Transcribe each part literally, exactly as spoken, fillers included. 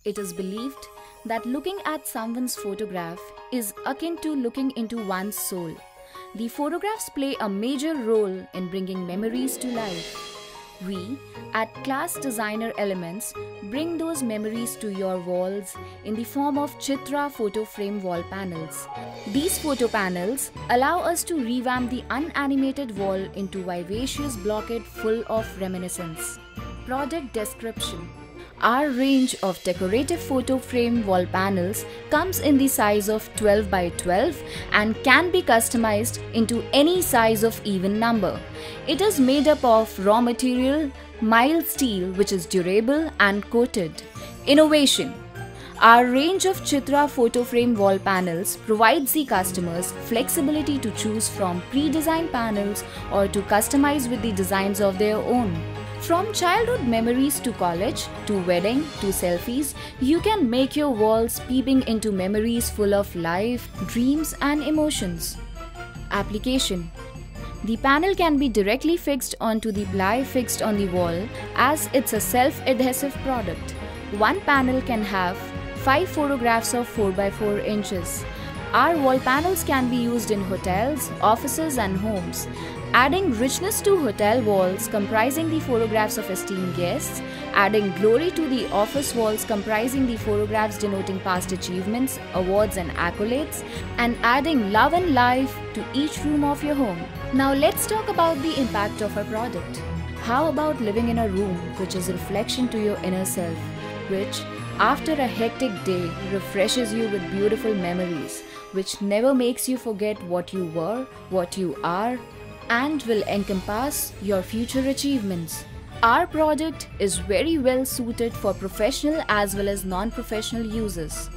It is believed that looking at someone's photograph is akin to looking into one's soul. The photographs play a major role in bringing memories to life. We, at Class Designer Elements, bring those memories to your walls in the form of Chitra photo frame wall panels. These photo panels allow us to revamp the unanimated wall into vivacious blockade full of reminiscence. Product description. Our range of decorative photo frame wall panels comes in the size of twelve by twelve and can be customized into any size of even number. It is made up of raw material, mild steel which is durable and coated. Innovation. Our range of Chitra photo frame wall panels provides the customers flexibility to choose from pre-designed panels or to customize with the designs of their own. From childhood memories to college, to wedding, to selfies, you can make your walls peeping into memories full of life, dreams and emotions. Application. The panel can be directly fixed onto the ply fixed on the wall as it's a self-adhesive product. One panel can have five photographs of four by four inches. Our wall panels can be used in hotels, offices and homes, adding richness to hotel walls comprising the photographs of esteemed guests, adding glory to the office walls comprising the photographs denoting past achievements, awards and accolades, and adding love and life to each room of your home. Now let's talk about the impact of our product. How about living in a room which is a reflection to your inner self, which after a hectic day refreshes you with beautiful memories, which never makes you forget what you were, what you are, and will encompass your future achievements. Our product is very well suited for professional as well as non-professional users.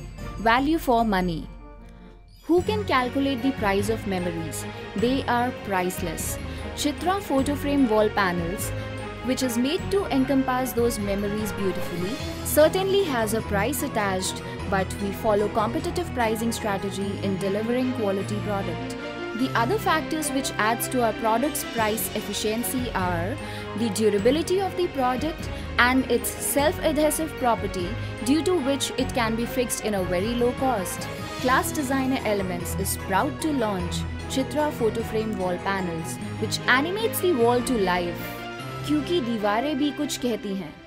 Value for money. Who can calculate the price of memories? They are priceless. Chitra photo frame wall panels, which is made to encompass those memories beautifully, certainly has a price attached, but we follow competitive pricing strategy in delivering quality product. The other factors which adds to our product's price efficiency are the durability of the product and its self-adhesive property, due to which it can be fixed in a very low cost. Class Designer Elements is proud to launch Chitra photo frame wall panels, which animates the wall to life. क्योंकि दीवारें भी कुछ कहती हैं.